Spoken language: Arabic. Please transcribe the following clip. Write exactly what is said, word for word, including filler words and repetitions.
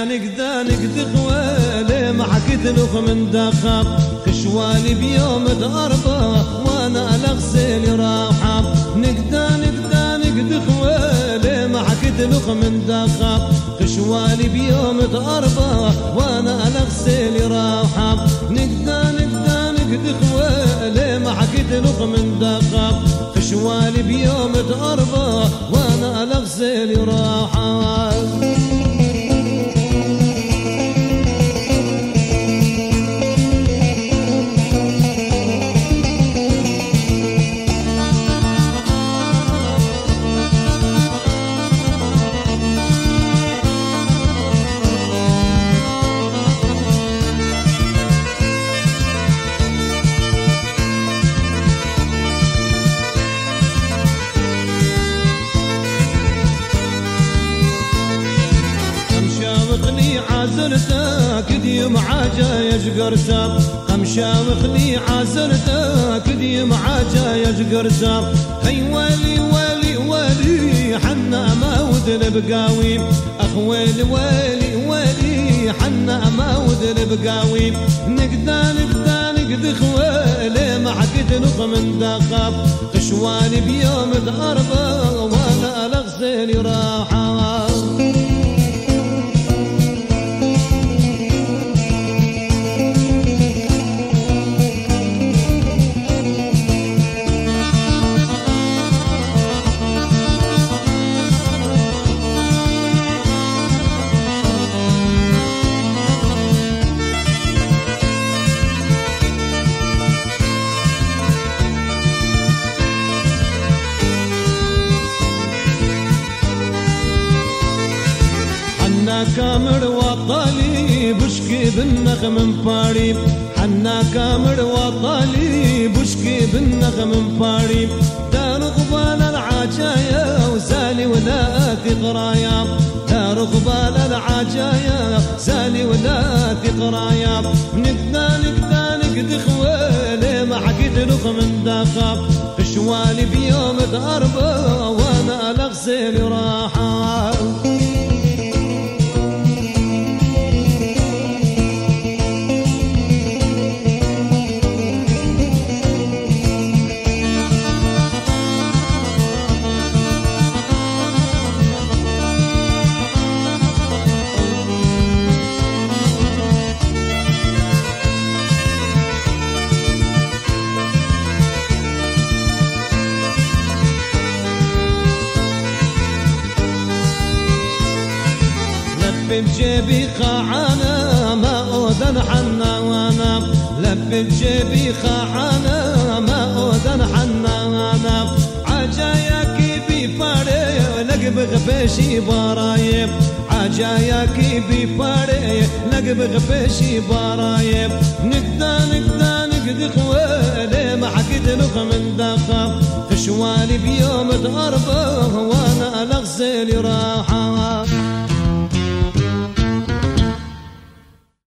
نقدا نقد خوالي ما حكيت له من دخاب خشوالي بيوم تقربه وانا الاغسل راحه نقدا نقدا نقد خوالي ما حكيت له من دخاب خشوالي بيوم تقربه وانا الاغسل راحه نقدا نقدا نقد خوالي ما حكيت له من دخاب خشوالي بيوم تقربه وانا الاغسل راحه عازرتك ديم عاجا يجقرسا قمشا وخلي عازرتك ديم عاجا يجقرسا هي والي والي والي حنا ما ودن بقاوي اخوالي والي والي حنا ما ودن بقاوي نقدا نقدا نقد خوالي ما حكيت نق من دخاب خشوالي بيوم تقربه وانا الاغسل راحه حنا كامر وطالي بشكي بالنغم مباري حنا كامر وطالي بشكي بالنغم مباري دار قبال العجايا وزالي ولا قرايا دار قبال العجايا زالي ولا قرايا نقدا نقدا نقد خوالي ما حكيت له من دخاب خشوالي بيوم تقربه وانا الاغسل راحه لب بجيبي خاعانا ما أذن حنا وانا لب بجيبي خاعانا ما أذن حنا وانا عجاياكي بفاري لقب غبشي برايب عجاياكي بفاري لقب غبشي برايب نقدا نقدا نقد خوالي ما حكيت له من دخاب خشوالي بيوم تقربه وانا الاغسل راحه